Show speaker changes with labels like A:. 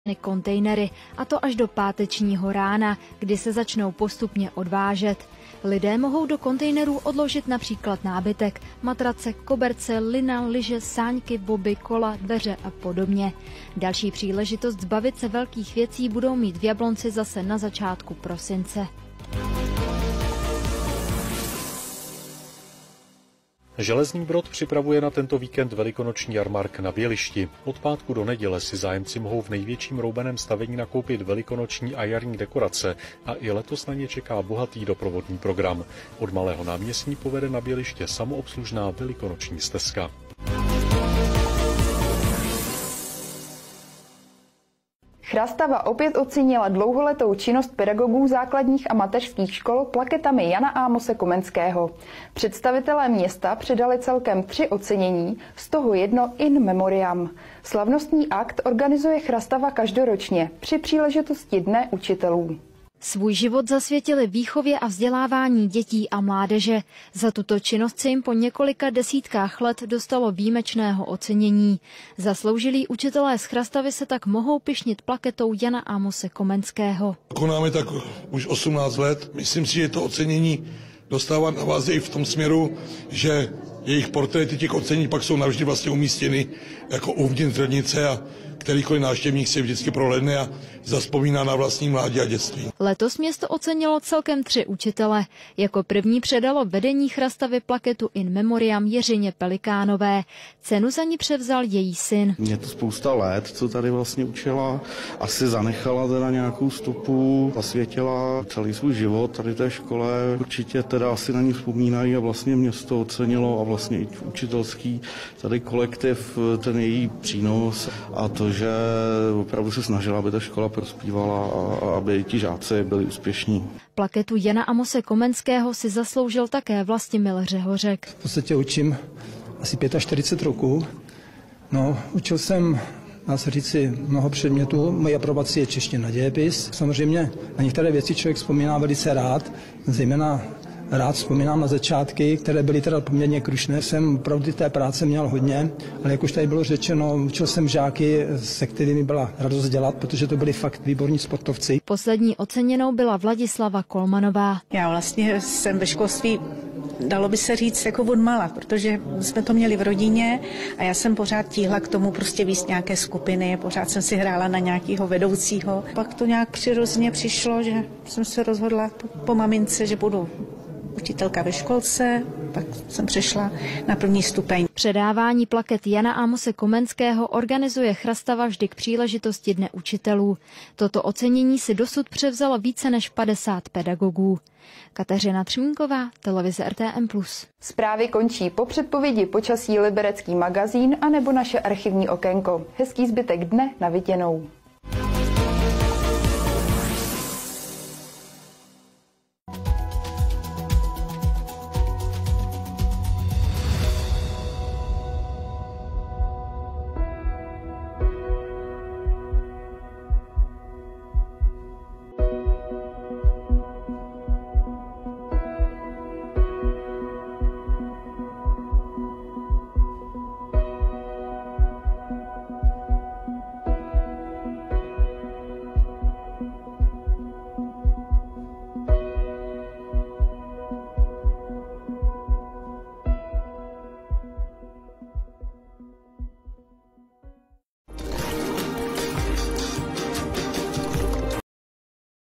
A: kontejnery, a to až do pátečního rána, kdy se začnou postupně odvážet. Lidé mohou do kontejnerů odložit například nábytek, matrace, koberce, lina, lyže, sáňky, boby, kola, dveře a podobně. Další příležitost zbavit se velkých věcí budou mít v Jablonci zase na začátku prosince.
B: Železný Brod připravuje na tento víkend velikonoční jarmark na Bělišti. Od pátku do neděle si zájemci mohou v největším roubeném stavení nakoupit velikonoční a jarní dekorace a i letos na ně čeká bohatý doprovodný program. Od Malého náměstí povede na Běliště samoobslužná velikonoční stezka.
C: Chrastava opět ocenila dlouholetou činnost pedagogů základních a mateřských škol plaketami Jana Amose Komenského. Představitelé města předali celkem 3 ocenění, z toho jedno in memoriam. Slavnostní akt organizuje Chrastava každoročně při příležitosti Dne učitelů.
A: Svůj život zasvětili výchově a vzdělávání dětí a mládeže. Za tuto činnost se jim po několika desítkách let dostalo výjimečného ocenění. Zasloužilí učitelé z Chrastavy se tak mohou pyšnit plaketou Jana Amose Komenského.
D: Konáme tak už 18 let. Myslím si, že to ocenění dostává na váze i v tom směru, že jejich portréty těch ocenění pak jsou navždy vlastně umístěny jako uvnitř radnice a kterýkoliv návštěvník se vždycky prohlédne a zazpomíná na vlastní mládí a dětství.
A: Letos město ocenilo celkem 3 učitele. Jako první předalo vedení Chrastavy plaketu in memoriam Jiřině Pelikánové. Cenu za ní převzal její syn.
E: Je to spousta let, co tady vlastně učila. Asi zanechala teda nějakou stopu, zasvětila celý svůj život tady té škole. Určitě teda asi na ní vzpomínají a vlastně město ocenilo a vlastně i učitelský tady kolektiv, ten její přínos a to, že opravdu se snažila, aby ta škola prospívala a aby ti žáci byli úspěšní.
A: Plaketu Jana Amose Komenského si zasloužil také Vlastimil Řehořek.
F: V podstatě učím asi 45 roků. Učil jsem, dá se říci, mnoho předmětů. Moje aprobace je čeština, dějepis. Samozřejmě na některé věci člověk vzpomíná velice rád, zejména rád vzpomínám na začátky, které byly teda poměrně krušné. Jsem opravdu té práce měl hodně, ale jak už tady bylo řečeno, učil jsem žáky, se kterými byla radost dělat, protože to byli fakt výborní sportovci.
A: Poslední oceněnou byla Vladislava Kolmanová.
G: Já vlastně jsem ve školství, dalo by se říct, jako odmala, protože jsme to měli v rodině a já jsem pořád tíhla k tomu prostě víc nějaké skupiny, pořád jsem si hrála na nějakého vedoucího. Pak to nějak přirozeně přišlo, že jsem se rozhodla po mamince, že budu učitelka ve školce, pak jsem přešla na 1. stupeň.
A: Předávání plaket Jana Amose Komenského organizuje Chrastava vždy k příležitosti Dne učitelů. Toto ocenění si dosud převzalo více než 50 pedagogů. Kateřina Třmínková, televize RTM+.
C: Zprávy končí po předpovědi počasí Liberecký magazín a nebo naše archivní okénko. Hezký zbytek dne, na viděnou.